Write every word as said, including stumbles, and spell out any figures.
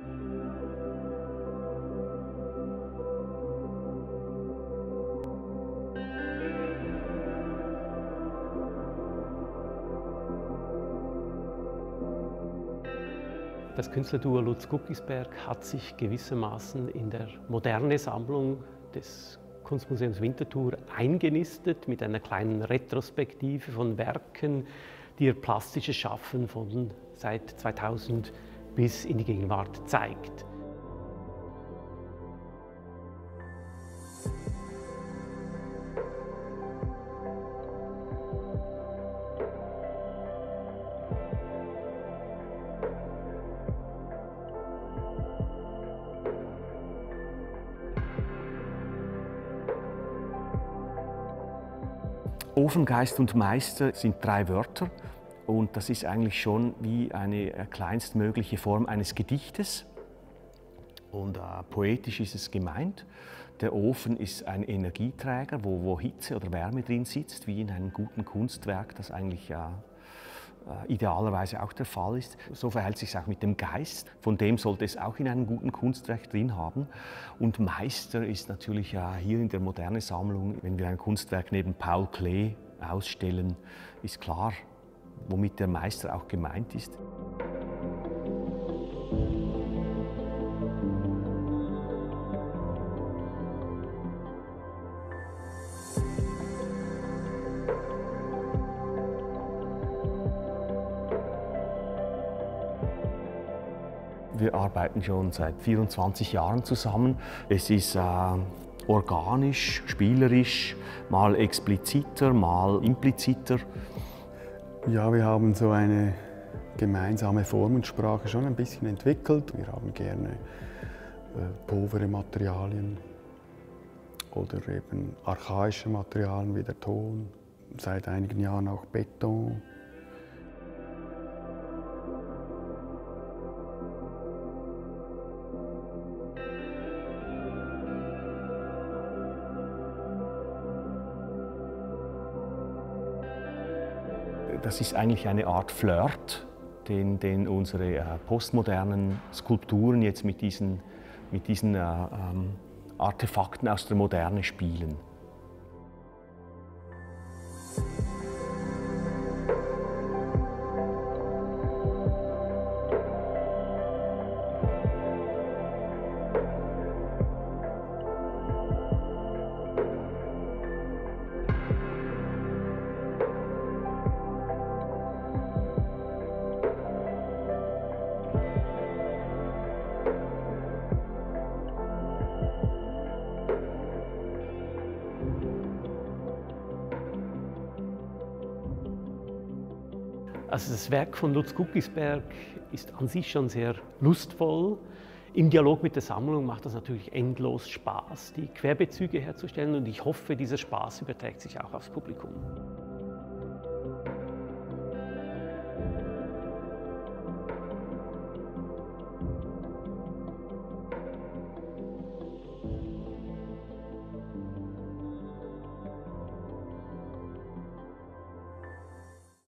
Das Künstlerduo Lutz Guckisberg hat sich gewissermaßen in der moderne Sammlung des Kunstmuseums Winterthur eingenistet mit einer kleinen Retrospektive von Werken, die ihr plastisches Schaffen von seit zweitausend bis in die Gegenwart zeigt. Ofengeist und Meister sind drei Wörter und das ist eigentlich schon wie eine kleinstmögliche Form eines Gedichtes. Und äh, poetisch ist es gemeint. Der Ofen ist ein Energieträger, wo, wo Hitze oder Wärme drin sitzt, wie in einem guten Kunstwerk, das eigentlich ja, äh, idealerweise auch der Fall ist. So verhält es sich auch mit dem Geist. Von dem sollte es auch in einem guten Kunstwerk drin haben. Und Meister ist natürlich ja hier in der modernen Sammlung, wenn wir ein Kunstwerk neben Paul Klee ausstellen, ist klar, womit der Meister auch gemeint ist. Wir arbeiten schon seit vierundzwanzig Jahren zusammen. Es ist äh, organisch, spielerisch, mal expliziter, mal impliziter. Ja, wir haben so eine gemeinsame Formensprache schon ein bisschen entwickelt. Wir haben gerne äh, povere Materialien oder eben archaische Materialien wie der Ton, seit einigen Jahren auch Beton. Das ist eigentlich eine Art Flirt, den, den unsere äh, postmodernen Skulpturen jetzt mit diesen, mit diesen äh, ähm, Artefakten aus der Moderne spielen. Also das Werk von Lutz Guckisberg ist an sich schon sehr lustvoll. Im Dialog mit der Sammlung macht das natürlich endlos Spaß, die Querbezüge herzustellen, und ich hoffe, dieser Spaß überträgt sich auch aufs Publikum.